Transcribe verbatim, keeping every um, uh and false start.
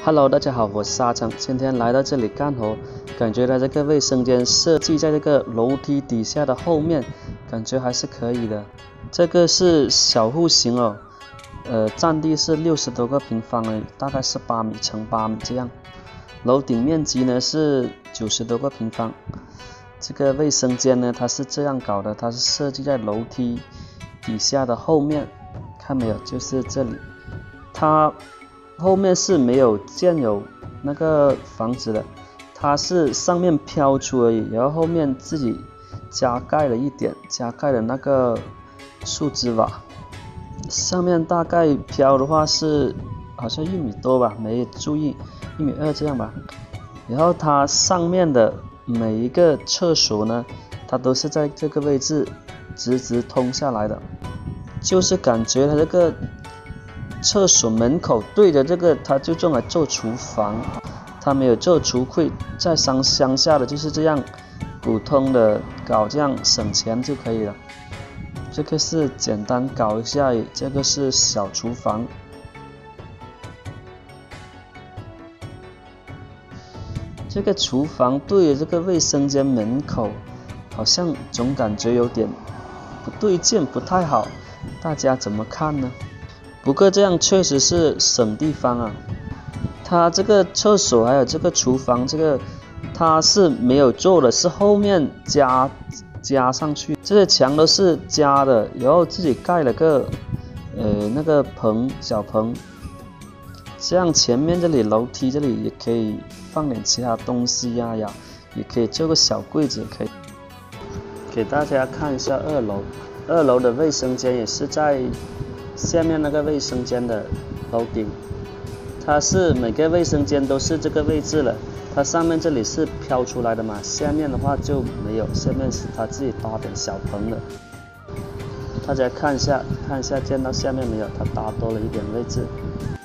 Hello， 大家好，我是阿成，今天来到这里干活，感觉它这个卫生间设计在这个楼梯底下的后面，感觉还是可以的。这个是小户型哦，呃，占地是六十多个平方而已，大概是八米乘八米这样。楼顶面积呢是九十多个平方。这个卫生间呢，它是这样搞的，它是设计在楼梯底下的后面，看没有？就是这里，它后面是没有建有那个房子的，它是上面飘出而已，然后后面自己加盖了一点，加盖了那个树枝瓦，上面大概飘的话是好像一米多吧，没注意，一米二这样吧。然后它上面的每一个厕所呢，它都是在这个位置直直通下来的，就是感觉它这个厕所门口对着这个，它就用来做厨房，它没有做橱柜。在乡乡下的就是这样普通的搞，这样省钱就可以了。这个是简单搞一下，这个是小厨房。这个厨房对着这个卫生间门口，好像总感觉有点不对劲，不太好，大家怎么看呢？不过这样确实是省地方啊。它这个厕所还有这个厨房，这个它是没有做的，是后面加加上去。这些墙都是加的，然后自己盖了个呃那个棚小棚，这样前面这里楼梯这里也可以放点其他东西呀、啊、呀，也可以做个小柜子，可以给大家看一下二楼。二楼的卫生间也是在下面那个卫生间的楼顶，它是每个卫生间都是这个位置了，它上面这里是飘出来的嘛，下面的话就没有，下面是它自己搭点小棚的。大家看一下，看一下见到下面没有？它搭多了一点位置。